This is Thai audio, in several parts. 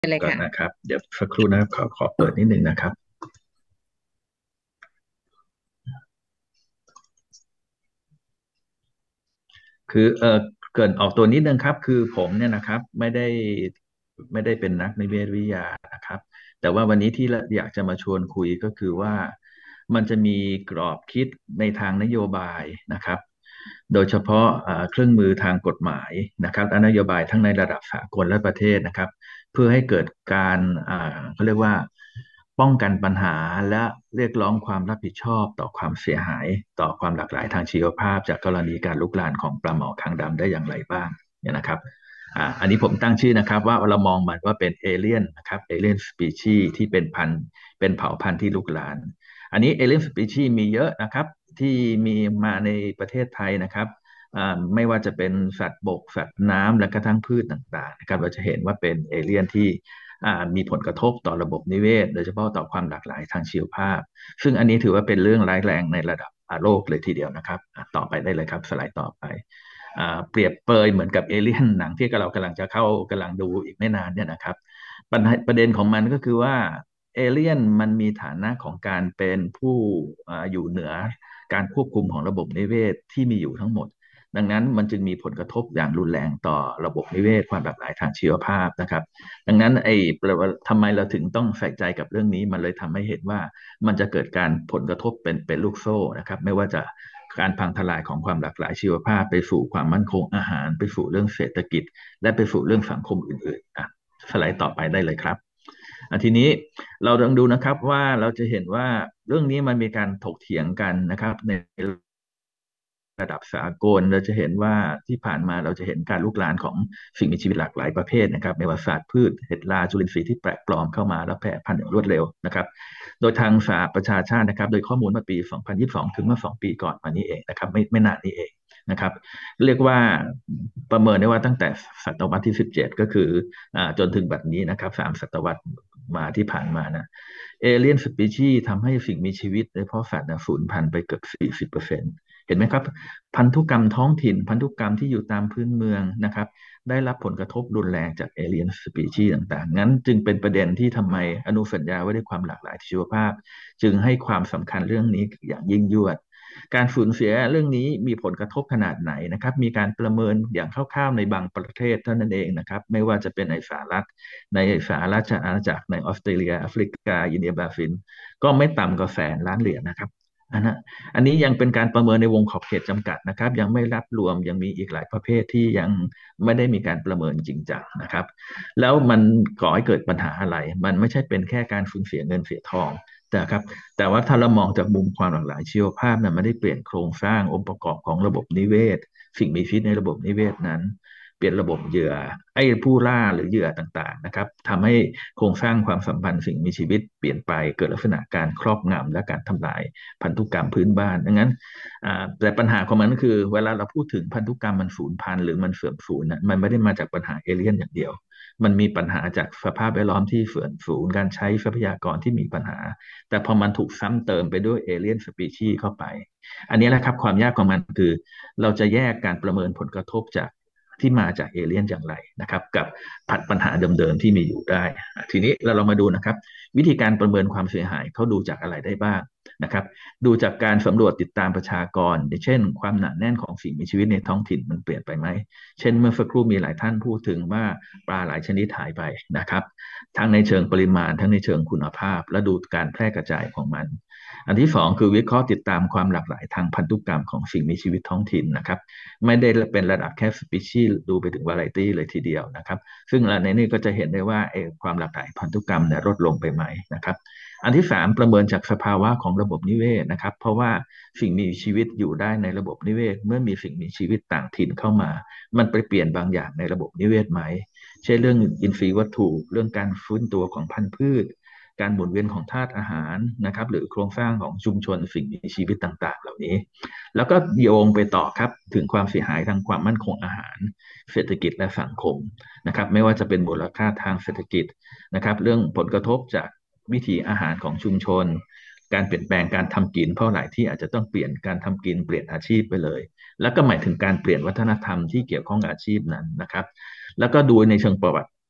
เลยค่ะก่อนนะครับเดี๋ยวสักครู่นะครับขอเปิดนิดนึงนะครับคือเกรินออกตัวนิดนึงครับคือผมเนี่ยนะครับไม่ได้เป็นนักนิเวศวิทยานะครับแต่ว่าวันนี้ที่อยากจะมาชวนคุยก็คือว่ามันจะมีกรอบคิดในทางนโยบายนะครับโดยเฉพาะเครื่องมือทางกฎหมายนะครับและนโยบายทั้งในระดับสากลและประเทศนะครับ เพื่อให้เกิดการเขาเรียกว่าป้องกันปัญหาและเรียกร้องความรับผิดชอบต่อความเสียหายต่อความหลากหลายทางชีวภาพจากกรณีการลุกลามของปลาหมอคางดำได้อย่างไรบ้างเนี่ยนะครับอันนี้ผมตั้งชื่อนะครับว่าเรามองมันว่าเป็นเอเลี่ยนนะครับเอเลี่ยนสปีชีที่เป็นเป็นเผ่าพันธุ์ที่ลุกลามอันนี้เอเลี่ยนสปีชีมีเยอะนะครับที่มีมาในประเทศไทยนะครับ ไม่ว่าจะเป็นสัตว์บกสัตว์น้ำและกระทั่งพืชต่างๆนะครับเราจะเห็นว่าเป็นเอเลี่ยนที่มีผลกระทบต่อระบบนิเวศโดยเฉพาะต่อความหลากหลายทางชีวภาพซึ่งอันนี้ถือว่าเป็นเรื่องร้ายแรงในระดับโลกเลยทีเดียวนะครับต่อไปได้เลยครับสไลด์ต่อไปเปรียบเปยเหมือนกับเอเลี่ยนหนังที่เรากำลังจะเข้ากำลังดูอีกไม่นานเนี่ยนะครับประเด็นของมันก็คือว่าเอเลี่ยนมันมีฐานะของการเป็นผู้อยู่เหนือการควบคุมของระบบนิเวศที่มีอยู่ทั้งหมด ดังนั้นมันจึงมีผลกระทบอย่างรุนแรงต่อระบบนิเวศความหลากหลายทางชีวภาพนะครับดังนั้นทำไมเราถึงต้องใส่ใจกับเรื่องนี้มันเลยทำให้เห็นว่ามันจะเกิดการผลกระทบเป็นลูกโซ่นะครับไม่ว่าจะการพังทลายของความหลากหลายชีวภาพไปสู่ความมั่นคงอาหารไปสู่เรื่องเศรษฐกิจและไปสู่เรื่องสังคมอื่นๆสไลด์ต่อไปได้เลยครับทีนี้เราลองดูนะครับว่าเราจะเห็นว่าเรื่องนี้มันมีการถกเถียงกันนะครับใน ระดับสากลเราจะเห็นว่าที่ผ่านมาเราจะเห็นการลุกลามของสิ่งมีชีวิตหลากหลายประเภทนะครับไม่ว่าสัตว์พืชเห็ดราจุลินทรีย์ที่แปลกปลอมเข้ามาแล้วแพร่พันธุ์อย่างรวดเร็วนะครับโดยทางสหประชาชาตินะครับโดยข้อมูลเมื่อปี 2022 ถึงเมื่อ2 ปีก่อนมานี้เองนะครับไม่นานนี้เองนะครับเรียกว่าประเมินได้ว่าตั้งแต่ศตวรรษที่ 17 ก็คือจนถึงบัดนี้นะครับ3 ศตวรรษมาที่ผ่านมานะเอเลียนสปีชีส์ทำให้สิ่งมีชีวิตโดยเฉพาะสัตว์สูญพันธุ์ไปเกือบ40%เห็นไหมครับ พันธุกรรมท้องถิ่นพันธุกรรมที่อยู่ตามพื้นเมืองนะครับได้รับผลกระทบรุนแรงจากเอเลียนสปีชีส์ต่างๆงั้นจึงเป็นประเด็นที่ทำไมอนุสัญญาว่าด้วยความหลากหลายชีวภาพจึงให้ความสำคัญเรื่องนี้อย่างยิ่งยวดการสูญเสียเรื่องนี้มีผลกระทบขนาดไหนนะครับมีการประเมินอย่างคร่าวๆในบางประเทศเท่านั้นเองนะครับไม่ว่าจะเป็นในสหรัฐในสหราชอาณาจักรในออสเตรเลียแอฟริกาอินเดียบราซิลก็ไม่ต่ำกว่า100,000,000,000 เหรียญนะครับ อันนี้ยังเป็นการประเมินในวงขอบเขตจำกัดนะครับยังไม่รับรวมยังมีอีกหลายประเภทที่ยังไม่ได้มีการประเมินจริงจังนะครับแล้วมันก่อให้เกิดปัญหาอะไรมันไม่ใช่เป็นแค่การสูญเสียเงินเสียทองแต่ว่าถ้าเรามองจากมุมความหลากหลายชีวภาพเนี่ยมันได้เปลี่ยนโครงสร้างองค์ประกอบของระบบนิเวศสิ่งมีชีวิตในระบบนิเวศนั้นเปลี่ยนระบบเหยื่อไอ้ผู้ล่าหรือเหยื่อต่างๆนะครับทำให้โครงสร้างความสัมพันธ์สิ่งมีชีวิตเปลี่ยนไปเกิดลักษณะการครอบงำและการทำลาย พันธุกรรมพื้นบ้านดังนั้นแต่ปัญหาของมันก็คือเวลาเราพูดถึงพันธุกรรมมันสูญพันธุ์หรือมันเสื่อมสูญนะมันไม่ได้มาจากปัญหาเอเลี่ยนอย่างเดียวมันมีปัญหาจากสภาพแวดล้อมที่เสื่อมสูญการใช้ทรัพยากรที่มีปัญหาแต่พอมันถูกซ้ำเติมไปด้วยเอเลี่ยนสปีชีส์เข้าไปอันนี้แหละครับความยากของมันคือเราจะแยกการประเมินผลกระทบจากที่มาจากเอเลี่ยนอย่างไรนะครับกับผัดปัญหาเดิมๆที่มีอยู่ได้ทีนี้เราลองมาดูนะครับวิธีการประเมินความเสียหายเขาดูจากอะไรได้บ้าง นะครับดูจากการสำรวจติดตามประชากรอย่างเช่นความหนาแน่นของสิ่งมีชีวิตในท้องถิ่นมันเปลี่ยนไปไหมเช่นเมื่อสักครู่มีหลายท่านพูดถึงว่าปลาหลายชนิดหายไปนะครับทั้งในเชิงปริมาณทั้งในเชิงคุณภาพและดูการแพร่กระจายของมันอันที่สองคือวิเคราะห์ติดตามความหลากหลายทางพันธุกรรมของสิ่งมีชีวิตท้องถิ่นนะครับไม่ได้เป็นระดับแค่สปีชีส์ดูไปถึงวาไรตี้เลยทีเดียวนะครับซึ่งในนี้ก็จะเห็นได้ว่าความหลากหลายพันธุกรรมเนี่ยลดลงไปไหมนะครับ อันที่สามประเมินจากสภาวะของระบบนิเวศนะครับเพราะว่าสิ่งมีชีวิตอยู่ได้ในระบบนิเวศเมื่อมีสิ่งมีชีวิตต่างถิ่นเข้ามามันไปเปลี่ยนบางอย่างในระบบนิเวศไหมเช่นเรื่องอินทรีย์วัตถุเรื่องการฟื้นตัวของพันธุ์พืชการหมุนเวียนของธาตุอาหารนะครับหรือโครงสร้างของชุมชนสิ่งมีชีวิตต่างๆเหล่านี้แล้วก็โยงไปต่อครับถึงความเสียหายทางความมั่นคงอาหารเศรษฐกิจและสังคมนะครับไม่ว่าจะเป็นมูลค่าทางเศรษฐกิจนะครับเรื่องผลกระทบจาก วิถีอาหารของชุมชนการเปลี่ยนแปลงการทำกินเพราะหลายที่อาจจะต้องเปลี่ยนการทำกินเปลี่ยนอาชีพไปเลยแล้วก็หมายถึงการเปลี่ยนวัฒนธรรมที่เกี่ยวข้องกับอาชีพนั้นนะครับแล้วก็ดูในเชิงประวัติ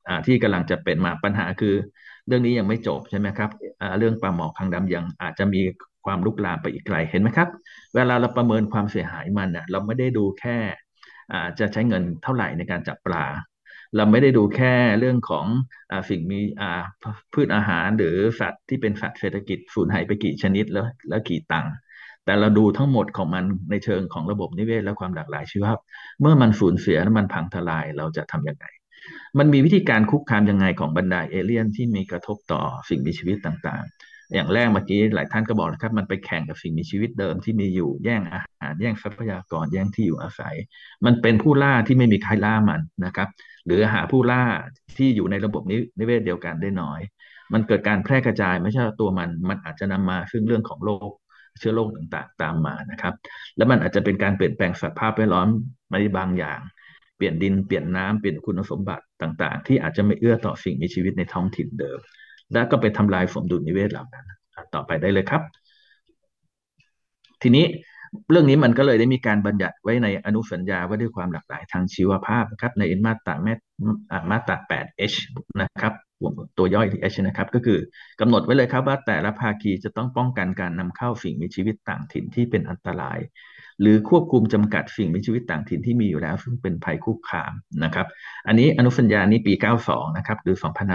ที่กำลังจะเป็นมาปัญหาคือเรื่องนี้ยังไม่จบใช่ไหมครับเรื่องปลาหมอคางดำยังอาจจะมีความลุกลามไปอีกไกลเห็นไหมครับเวลาเราประเมินความเสียหายมันเราไม่ได้ดูแค่จะใช้เงินเท่าไหร่ในการจับปลาเราไม่ได้ดูแค่เรื่องของสิ่งมีพืชอาหารหรือสัตว์ที่เป็นสัตว์เศรษฐกิจสูญหายไปกี่ชนิดแล้วกี่ตังค์แต่เราดูทั้งหมดของมันในเชิงของระบบนิเวศและความหลากหลายชีวภาพเมื่อมันสูญเสียและมันพังทลายเราจะทำยังไงมันมีวิธีการคุกคามยังไงของบรรดาเอเลี่ยนที่มีกระทบต่อสิ่งมีชีวิตต่างๆอย่างแรกเมื่อกี้หลายท่านก็บอกนะครับมันไปแข่งกับสิ่งมีชีวิตเดิมที่มีอยู่แย่งอาหารแย่งทรัพยากรแย่งที่อยู่อาศัยมันเป็นผู้ล่าที่ไม่มีใครล่ามันนะครับหรือหาผู้ล่าที่อยู่ในระบบนิเวศเดียวกันได้น้อยมันเกิดการแพร่กระจายไม่ใช่ตัวมันอาจจะนำมาซึ่งเรื่องของโรคเชื้อโรคต่างๆตามมานะครับแล้วมันอาจจะเป็นการเปลี่ยนแปลงสภาพแวดล้อมในบางอย่างเปลี่ยนดินเปลี่ยนน้ำเปลี่ยนคุณสมบัติต่างๆที่อาจจะไม่เอื้อต่อสิ่งมีชีวิตในท้องถิ่นเดิมและก็ไปทำลายสมดุลนิเวศเหล่านั้นต่อไปได้เลยครับ ทีนี้เรื่องนี้มันก็เลยได้มีการบัญญัติไว้ในอนุสัญญาว่าด้วยความหลากหลายทางชีวภาพนะครับในมาตรา 8H นะครับตัวย่อยที่ H นะครับก็คือกำหนดไว้เลยครับว่าแต่ละภาคีจะต้องป้องกันการนำเข้าสิ่งมีชีวิตต่างถิ่นที่เป็นอันตรายหรือควบคุมจำกัดสิ่งมีชีวิตต่างถิ่นที่มีอยู่แล้วซึ่งเป็นภัยคุกคามนะครับอันนี้อนุสัญญานี้ปี 92นะครับหรือ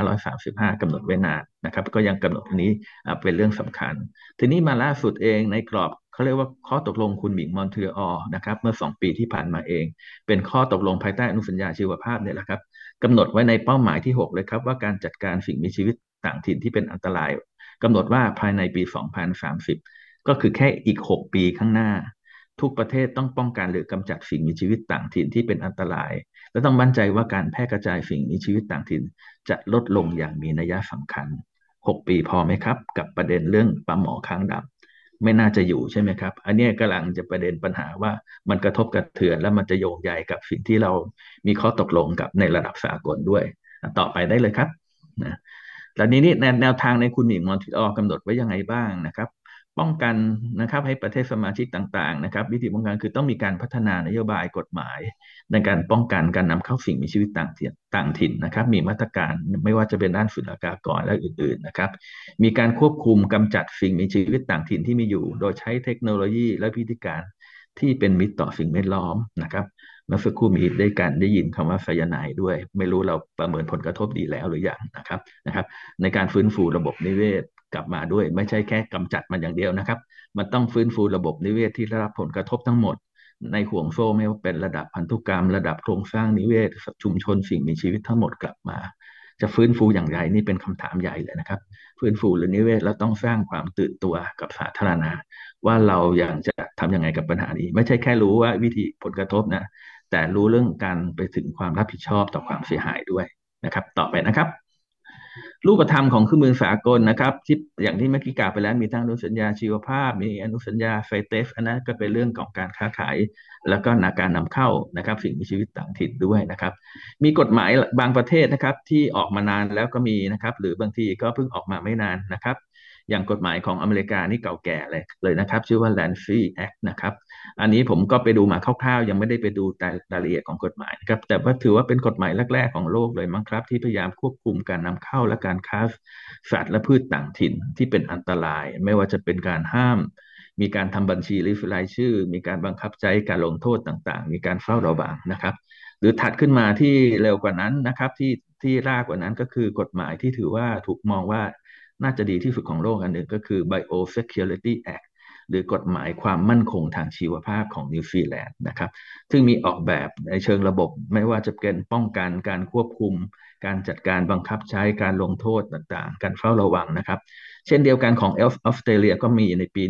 2535 กำหนดไว้นานนะครับก็ยังกำหนดอันนี้เป็นเรื่องสำคัญ ทีนี้มาล่าสุดเองในกรอบเขาเรียกว่าข้อตกลงคุณหมิงมอนทรีออลนะครับเมื่อ2 ปีที่ผ่านมาเองเป็นข้อตกลงภายใต้อนุสัญญาชีวภาพเนี่ยแหละครับกำหนดไว้ในเป้าหมายที่6เลยครับว่าการจัดการสิ่งมีชีวิตต่างถิ่นที่เป็นอันตรายกำหนดว่าภายในปี2030ก็คือแค่อีก6ปีข้างหน้าทุกประเทศต้องป้องกันหรือกำจัดสิ่งมีชีวิตต่างถิ่นที่เป็นอันตรายและต้องมั่นใจว่าการแพร่กระจายสิ่งมีชีวิตต่างถิ่นจะลดลงอย่างมีนัยสำคัญ 6 ปีพอไหมครับกับประเด็นเรื่องปลาหมอค้างดำไม่น่าจะอยู่ใช่ไหมครับอันนี้กำลังจะประเด็นปัญหาว่ามันกระทบกระเทือนแล้วมันจะโยงใยกับสิ่งที่เรามีข้อตกลงกับในระดับสากลด้วยต่อไปได้เลยครับนะแล้วนี้แนวทางในคุณหมิงมอนทรีออลกำหนดไว้ยังไงบ้างนะครับป้องกันนะครับให้ประเทศสมาชิกต่างๆนะครับวิธีป้องกันคือต้องมีการพัฒนานโยบายกฎหมายในการป้องกันการนำเข้าสิ่งมีชีวิตต่างถิ่นนะครับมีมาตรการไม่ว่าจะเป็นด้านศุลกากรและอื่นๆนะครับมีการควบคุมกำจัดสิ่งมีชีวิตต่างถิ่นที่มีอยู่โดยใช้เทคโนโลยีและวิธีการที่เป็นมิตรต่อสิ่งแวดล้อมนะครับเมื่อสักครู่มีได้ยินคำว่าไซยาไนด์ด้วยไม่รู้เราประเมินผลกระทบดีแล้วหรือยังนะครับในการฟื้นฟูระบบนิเวศกลับมาด้วยไม่ใช่แค่กำจัดมันอย่างเดียวนะครับมันต้องฟื้นฟูระบบนิเวศที่ได้รับผลกระทบทั้งหมดในห่วงโซ่ไม่ว่าเป็นระดับพันธุกรรมระดับโครงสร้างนิเวศชุมชนสิ่งมีชีวิตทั้งหมดกลับมาจะฟื้นฟูอย่างไรนี่เป็นคำถามใหญ่เลยนะครับฟื้นฟูหรือนิเวศแล้วต้องสร้างความตื่นตัวกับสาธารณะว่าเราอยากจะทำยังไงกับปัญหานี้ไม่ใช่แค่รู้ว่าวิธีผลกระทบนะแต่รู้เรื่องการไปถึงความรับผิดชอบต่อความเสียหายด้วยนะครับต่อไปนะครับรูปธรรมของเครื่องมือสากลนะครับที่อย่างที่เมื่อกี้กล่าวไปแล้วมีทั้งอนุสัญญาชีวภาพมีอนุสัญญาไฟเตฟอันนั้นก็เป็นเรื่องของการค้าขายแล้วก็การนำเข้านะครับสิ่งมีชีวิตต่างถิ่นด้วยนะครับมีกฎหมายบางประเทศนะครับที่ออกมานานแล้วก็มีนะครับหรือบางทีก็เพิ่งออกมาไม่นานนะครับอย่างกฎหมายของอเมริกานี่เก่าแก่เลยนะครับชื่อว่า Land Free Act นะครับ อันนี้ผมก็ไปดูมาคร่าวๆยังไม่ได้ไปดูแต่รายละเอียดของกฎหมายนะครับแต่ว่าถือว่าเป็นกฎหมายแรกๆของโลกเลยมั้งครับที่พยายามควบคุมการนำเข้าและการค้าสัตว์และพืชต่างถิ่นที่เป็นอันตรายไม่ว่าจะเป็นการห้ามมีการทำบัญชีรายชื่อมีการบังคับใช้การลงโทษต่างๆมีการเฝ้าระวังนะครับหรือถัดขึ้นมาที่เร็วกว่านั้นนะครับที่รากกว่านั้นก็คือกฎหมายที่ถือว่าถูกมองว่าน่าจะดีที่สุดของโลกอันหนึ่งก็คือ Biosecurity Act หรือกฎหมายความมั่นคงทางชีวภาพของนิวซีแลนด์นะครับซึ่งมีออกแบบในเชิงระบบไม่ว่าจะเป็นป้องกันการควบคุมการจัดการบังคับใช้การลงโทษต่างๆการเฝ้าระวังนะครับเช่นเดียวกันของออสเตรเลียก็มีในปี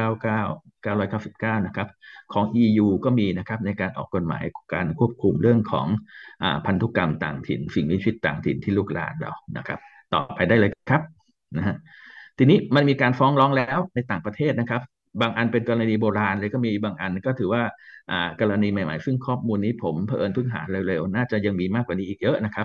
1999นะครับของ EU ก็มีนะครับในการออกกฎหมายการควบคุมเรื่องของพันธุกรรมต่างถิ่นสิ่งมีชีวิตต่างถิ่นที่ลุกลามเรานะครับต่อไปได้เลยครับนะฮะทีนี้มันมีการฟ้องร้องแล้วในต่างประเทศนะครับบางอันเป็นกรณีโบราณเลยก็มีบางอันก็ถือว่ากรณีใหม่ๆซึ่งข้อมูลนี้ผมเผอิญเพิ่งหาเร็วๆน่าจะยังมีมากกว่านี้อีกเยอะนะครับ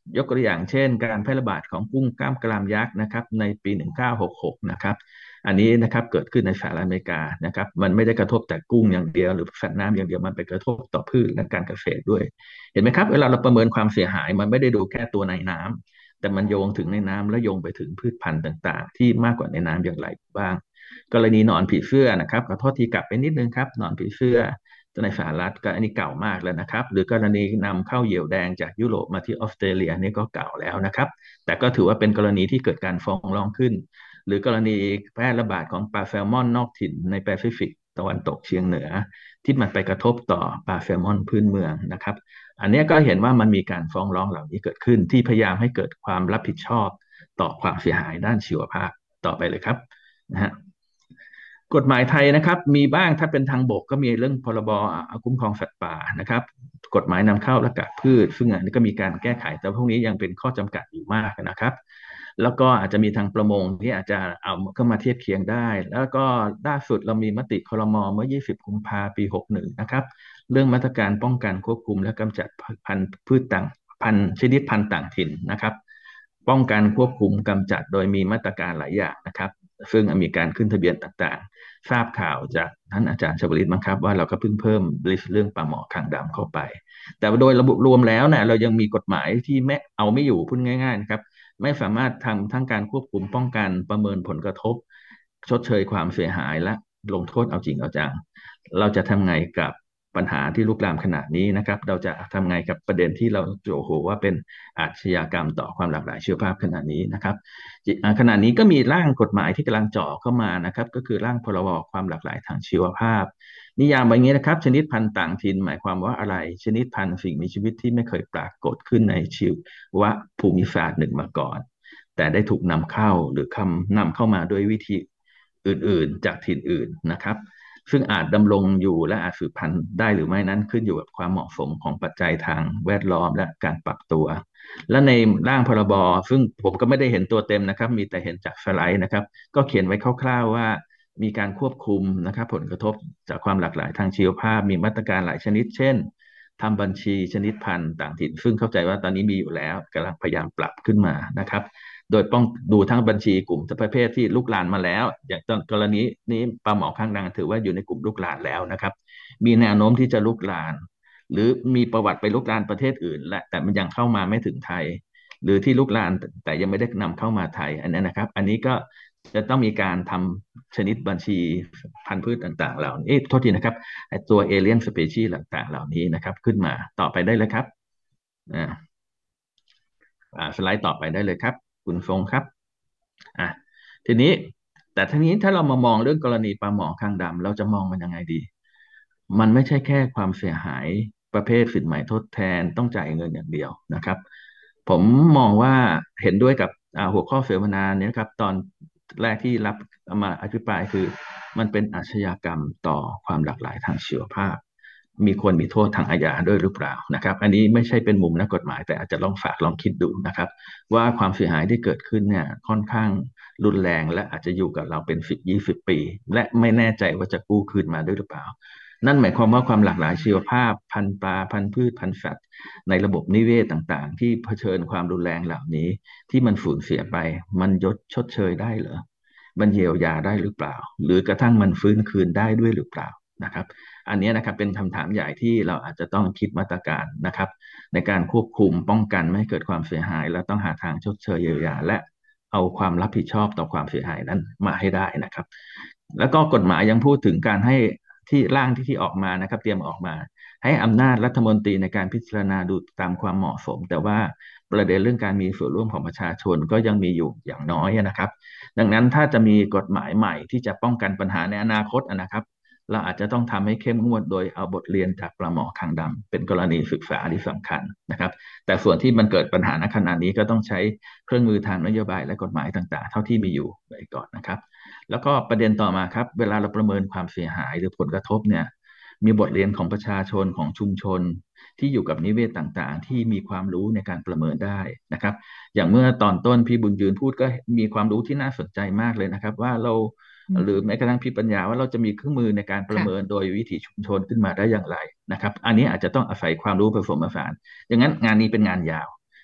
ยกตัวอย่างเช่นการแพร่ระบาดของกุ้งกล้ามกรามยักษ์นะครับในปี1966นะครับอันนี้นะครับเกิดขึ้นในสหรัฐอเมริกานะครับมันไม่ได้กระทบแต่กุ้งอย่างเดียวหรือสัตว์น้ำอย่างเดียวมันไปกระทบต่อพืชและการเกษตรด้วยเห็นไหมครับเวลาเราประเมินความเสียหายมันไม่ได้ดูแค่ตัวในน้ำแต่มันโยงถึงในน้ำและโยงไปถึงพืชพันธุ์ต่างๆที่มากกว่าในน้ำอย่างไรบ้างกรณีหนอนผีเสื้อนะครับขอโทษทีกลับไปนิดนึงครับหนอนผีเสื้อในสหรัฐก็อันนี้เก่ามากแล้วนะครับหรือกรณีนำเข้าเหยี่ยวแดงจากยุโรปมาที่ออสเตรเลียนี่ก็เก่าแล้วนะครับแต่ก็ถือว่าเป็นกรณีที่เกิดการฟ้องร้องขึ้นหรือกรณีแพร่ระบาดของปลาแซลมอนนอกถิ่นในแปซิฟิกตะวันตกเฉียงเหนือที่มันไปกระทบต่อปลาแซลมอนพื้นเมืองนะครับอันนี้ก็เห็นว่ามันมีการฟ้องร้องเหล่านี้เกิดขึ้นที่พยายามให้เกิดความรับผิดชอบต่อความเสียหายด้านชีวภาพต่อไปเลยครับนะฮะ กฎหมายไทยนะครับมีบ้างถ้าเป็นทางบกก็มีเรื่องพรบคุ้มครองสัตว์ป่านะครับกฎหมายนำเข้าและกากพืชซึ่งอันนี้ก็มีการแก้ไขแต่พวกนี้ยังเป็นข้อจำกัดอยู่มากนะครับแล้วก็อาจจะมีทางประมงที่อาจจะเอาเข้ามาเทียบเคียงได้แล้วก็ล่าสุดเรามีมติครมเมื่อ20กุมภาพันธ์ปี61นะครับเรื่องมาตรการป้องกันควบคุมและกำจัดพันธุ์พืชต่างพันธุ์ชนิดพันธุ์ต่างถิ่นนะครับป้องกันควบคุมกำจัดโดยมีมาตรการหลายอย่างนะครับซึ่งมีการขึ้นทะเบียนต่างๆ ทราบข่าวจากท่านอาจารย์ชวลิตมั้งครับว่าเราก็เพิ่งเพิ่มลิสต์เรื่องปลาหมอคางดำเข้าไปแต่โดยระบบรวมแล้วเนี่ยเรายังมีกฎหมายที่ไม่เอาไม่อยู่พูดง่ายๆนะครับไม่สามารถทำทั้งการควบคุมป้องกันประเมินผลกระทบชดเชยความเสียหายและลงโทษเอาจริงเอาจังเราจะทำไงกับปัญหาที่ลุกลามขนาดนี้นะครับเราจะทำไงกับประเด็นที่เราโจโหว่าเป็นอาชญากรรมต่อความหลากหลายชีวภาพขนาดนี้นะครับ ขณะนี้ก็มีร่างกฎหมายที่กำลังเจาะเข้ามานะครับก็คือร่างพรบความหลากหลายทางชีวภาพนิยามแบบนี้นะครับชนิดพันธุ์ต่างถิ่นหมายความว่าอะไรชนิดพันธุ์สิ่งมีชีวิตที่ไม่เคยปรากฏขึ้นในชีวภูมิศาสตร์หนึ่งมาก่อนแต่ได้ถูกนำเข้าหรือคำนำเข้ามาด้วยวิธีอื่นๆจากถิ่นอื่นนะครับซึ่งอาจดำรงอยู่และอาจสืบพันธุ์ได้หรือไม่นั้นขึ้นอยู่กับความเหมาะสมของปัจจัยทางแวดล้อมและการปรับตัว และในร่างพรบซึ่งผมก็ไม่ได้เห็นตัวเต็มนะครับมีแต่เห็นจากสไลด์นะครับก็เขียนไว้คร่าวๆว่ามีการควบคุมนะครับผลกระทบจากความหลากหลายทางชีวภาพมีมาตรการหลายชนิดเช่นทำบัญชีชนิดพันธุ์ต่างถิ่นซึ่งเข้าใจว่าตอนนี้มีอยู่แล้วกำลังพยายามปรับขึ้นมานะครับโดยต้องดูทั้งบัญชีกลุ่มประเภทที่ลุกลานมาแล้วอย่างกรณีนี้ปลาหมอข้างดังถือว่าอยู่ในกลุ่มลุกลานแล้วนะครับมีแนวโน้มที่จะลุกลาน หรือมีประวัติไปลุกลานประเทศอื่นและแต่มันยังเข้ามาไม่ถึงไทยหรือที่ลุกลานแต่ยังไม่ได้นำเข้ามาไทยอันนี้นะครับอันนี้ก็จะต้องมีการทำชนิดบัญชีพันธุ์พืชต่างๆเหล่านี้โทษทีนะครับตัวเอเลียนสเปชีส์ต่างๆเหล่านี้นะครับขึ้นมาต่อไปได้เลยครับอ่าสไลด์ต่อไปได้เลยครับคุณทรงครับอ่ะทีนี้แต่ทีนี้ถ้าเรามามองเรื่องกรณีปลาหมอคางดำเราจะมองมันยังไงดี มันไม่ใช่แค่ความเสียหายประเภทสินใหม่ทดแทนต้องจ่ายเงินอย่างเดียวนะครับผมมองว่าเห็นด้วยกับหัวข้อเสวนาเนี่ยครับตอนแรกที่รับมาอภิปรายคือมันเป็นอาชญากรรมต่อความหลากหลายทางชีวภาพมีควรมีโทษทางอาญาด้วยหรือเปล่านะครับอันนี้ไม่ใช่เป็นมุมนักกฎหมายแต่อาจจะลองฝากลองคิดดูนะครับว่าความเสียหายที่เกิดขึ้นเนี่ยค่อนข้างรุนแรงและอาจจะอยู่กับเราเป็น10-20 ปีและไม่แน่ใจว่าจะกู้คืนมาด้วยหรือเปล่า นั่นหมายความว่าความหลากหลายชีวภาพพันธุ์ปลาพันธุ์พืชพันธุ์สัตว์ในระบบนิเวศต่างๆที่เผชิญความรุนแรงเหล่านี้ที่มันสูญเสียไปมันยดชดเชยได้เหรอมันเยียวยาได้หรือเปล่าหรือกระทั่งมันฟื้นคืนได้ด้วยหรือเปล่านะครับอันนี้นะครับเป็นคำถามใหญ่ที่เราอาจจะต้องคิดมาตรการนะครับในการควบคุมป้องกันไม่ให้เกิดความเสียหายและต้องหาทางชดเชยเยียวยาและเอาความรับผิดชอบต่อความเสียหายนั้นมาให้ได้นะครับแล้วก็กฎหมายยังพูดถึงการให้ ที่ร่างที่ออกมานะครับเตรียมออกมาให้อำนาจรัฐมนตรีในการพิจารณาดูตามความเหมาะสมแต่ว่าประเด็นเรื่องการมีส่วนร่วมของประชาชนก็ยังมีอยู่อย่างน้อยนะครับดังนั้นถ้าจะมีกฎหมายใหม่ที่จะป้องกันปัญหาในอนาคตนะครับเราอาจจะต้องทำให้เข้มงวดโดยเอาบทเรียนจากปลาหมอคางดำเป็นกรณีศึกษาที่สำคัญนะครับแต่ส่วนที่มันเกิดปัญหาณขณะนี้ก็ต้องใช้เครื่องมือทางนโยบายและกฎหมายต่างๆเท่าที่มีอยู่ไปก่อนนะครับ แล้วก็ประเด็นต่อมาครับเวลาเราประเมินความเสียหายหรือผลกระทบเนี่ยมีบทเรียนของประชาชนของชุมชนที่อยู่กับนิเวศต่างๆที่มีความรู้ในการประเมินได้นะครับอย่างเมื่อตอนต้นพี่บุญยืนพูดก็มีความรู้ที่น่าสนใจมากเลยนะครับว่าเราอืมหรือแม้กระทั่งพี่ปัญญาว่าเราจะมีเครื่องมือในการประเมินค่ะโดยวิถีชุมชนขึ้นมาได้อย่างไรนะครับอันนี้อาจจะต้องอาศัยความรู้ผสมผสานดังนั้นงานนี้เป็นงานยาว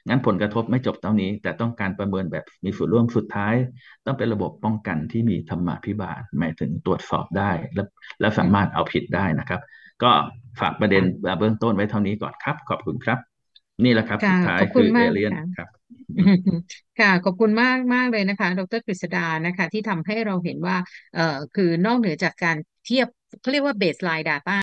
งั้นผลกระทบไม่จบเท่านี้แต่ต้องการประเมินแบบมีส่วนร่วมสุดท้ายต้องเป็นระบบป้องกันที่มีธรรมาภิบาลหมายถึงตรวจสอบได้และอืสามารถเอามผิดได้นะครับก็ฝากประเด็นค่ะเบื้องต้นไว้เท่านี้ก่อนครับขอบคุณครับนี่แหละครับค่ะสุดท้ายขอบคุณคือเอเลียนมากค่ะครับอืมค่ะขอบคุณมากมากเลยนะคะดรกฤษดานะคะที่ทำให้เราเห็นว่าคือนอกเหนือจากการเทียบเขาเรียกว่า baseline data